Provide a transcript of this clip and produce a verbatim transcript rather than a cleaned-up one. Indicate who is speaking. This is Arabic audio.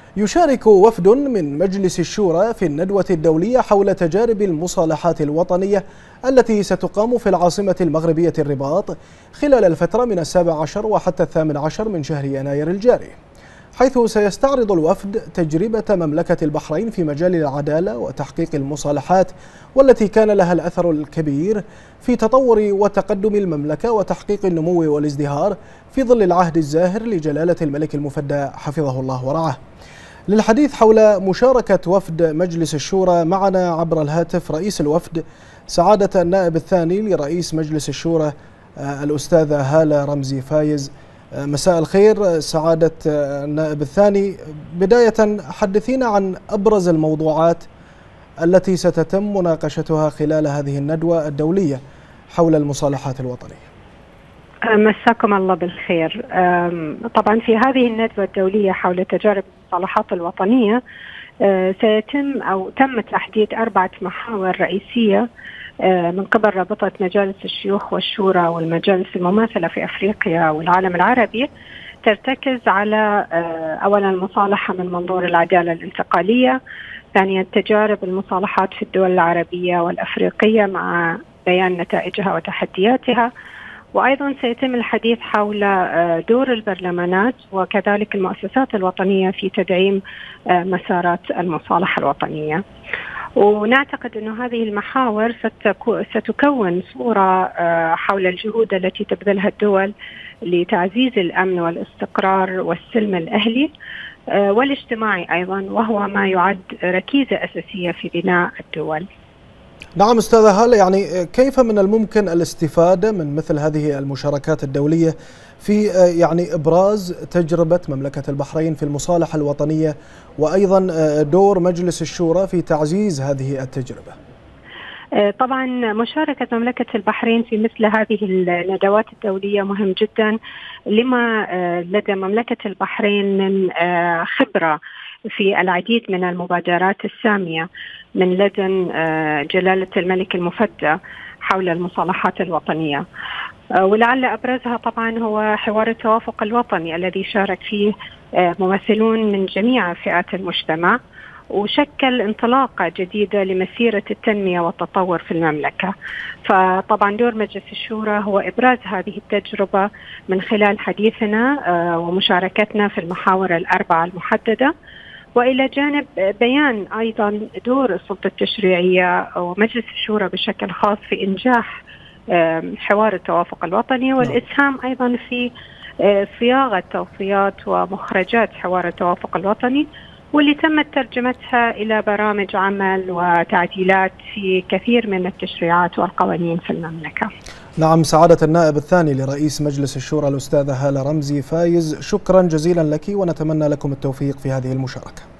Speaker 1: يشارك وفد من مجلس الشورى في الندوة الدولية حول تجارب المصالحات الوطنية التي ستقام في العاصمة المغربية الرباط خلال الفترة من السابع عشر وحتى الثامن عشر من شهر يناير الجاري، حيث سيستعرض الوفد تجربة مملكة البحرين في مجال العدالة وتحقيق المصالحات، والتي كان لها الأثر الكبير في تطور وتقدم المملكة وتحقيق النمو والازدهار في ظل العهد الزاهر لجلالة الملك المفدى حفظه الله ورعاه. للحديث حول مشاركة وفد مجلس الشورى معنا عبر الهاتف رئيس الوفد سعادة النائب الثاني لرئيس مجلس الشورى الأستاذة هالة رمزي فايز. مساء الخير سعادة النائب الثاني، بداية حدثينا عن أبرز الموضوعات التي ستتم مناقشتها خلال هذه الندوة الدولية حول المصالحات الوطنية.
Speaker 2: مساكم الله بالخير. طبعا في هذه الندوة الدولية حول تجارب المصالحات الوطنية سيتم أو تم تحديد أربعة محاور رئيسية من قبل رابطة مجالس الشيوخ والشورى والمجالس المماثلة في أفريقيا والعالم العربي، ترتكز على أولا المصالحة من منظور العدالة الانتقالية، ثانيا تجارب المصالحات في الدول العربية والأفريقية مع بيان نتائجها وتحدياتها، وأيضا سيتم الحديث حول دور البرلمانات وكذلك المؤسسات الوطنية في تدعيم مسارات المصالحة الوطنية. ونعتقد أن هذه المحاور ستكون صورة حول الجهود التي تبذلها الدول لتعزيز الأمن والاستقرار والسلم الأهلي والاجتماعي أيضا، وهو ما يعد ركيزة أساسية في بناء الدول.
Speaker 1: نعم أستاذة هالة، يعني كيف من الممكن الاستفادة من مثل هذه المشاركات الدولية في يعني إبراز تجربة مملكة البحرين في المصالحة الوطنية، وأيضا دور مجلس الشورى في تعزيز هذه التجربة؟
Speaker 2: طبعا مشاركة مملكة البحرين في مثل هذه الندوات الدولية مهم جدا، لما لدى مملكة البحرين من خبرة في العديد من المبادرات السامية من لدن جلالة الملك المفدى حول المصالحات الوطنية، ولعل أبرزها طبعا هو حوار التوافق الوطني الذي شارك فيه ممثلون من جميع فئات المجتمع، وشكل انطلاقة جديدة لمسيرة التنمية والتطور في المملكة. فطبعا دور مجلس الشورى هو إبراز هذه التجربة من خلال حديثنا ومشاركتنا في المحاور الأربعة المحددة، وإلى جانب بيان أيضا دور السلطة التشريعية ومجلس الشورى بشكل خاص في إنجاح حوار التوافق الوطني، والإسهام أيضا في صياغة توصيات ومخرجات حوار التوافق الوطني، واللي تمت ترجمتها إلى برامج عمل وتعديلات في كثير من التشريعات والقوانين في المملكة.
Speaker 1: نعم سعادة النائب الثاني لرئيس مجلس الشورى الأستاذة هالة رمزي فايز، شكرا جزيلا لك ونتمنى لكم التوفيق في هذه المشاركة.